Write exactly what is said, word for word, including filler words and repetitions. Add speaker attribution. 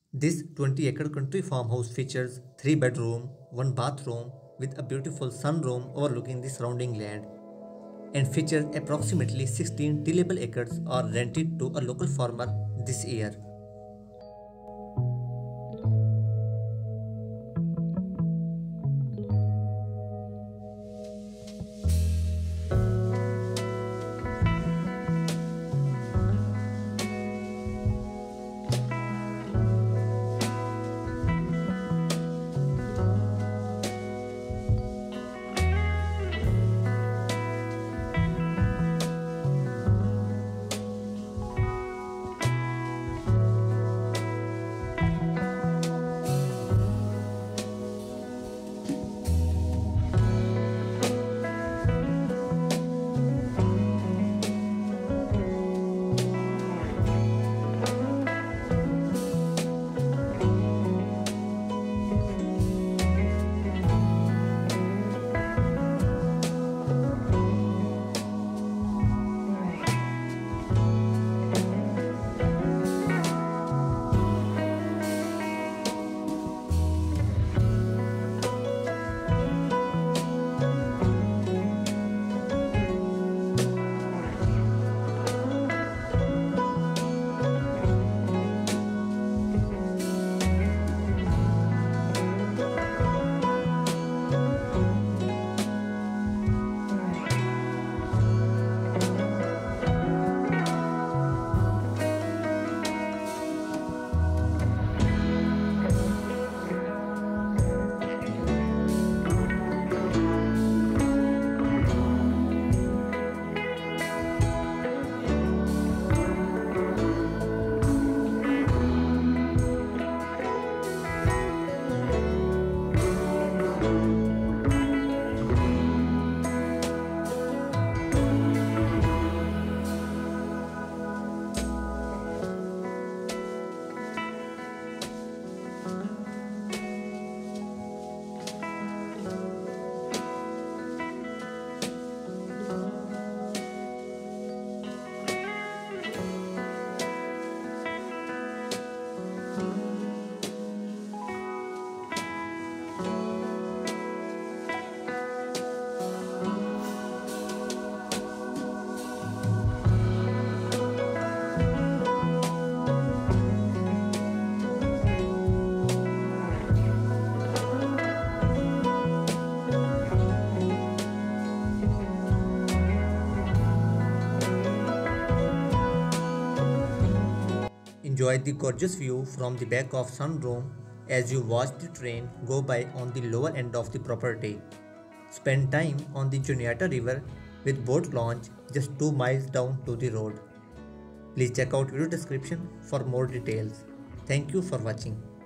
Speaker 1: This twenty acre country farmhouse features three bedroom, one bathroom with a beautiful sunroom overlooking the surrounding land and features approximately sixteen tillable acres are rented to a local farmer this year. Enjoy the gorgeous view from the back of sunroom as you watch the train go by on the lower end of the property. Spend time on the Juniata River with boat launch just two miles down to the road. Please check out video description for more details. Thank you for watching.